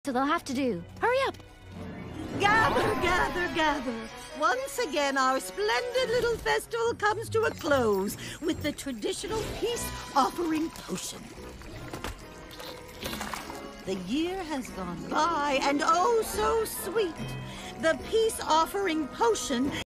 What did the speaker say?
So they'll have to do. Hurry up! Gather, gather, gather. Once again, our splendid little festival comes to a close with the traditional peace-offering potion. The year has gone by, and oh, so sweet. The peace-offering potion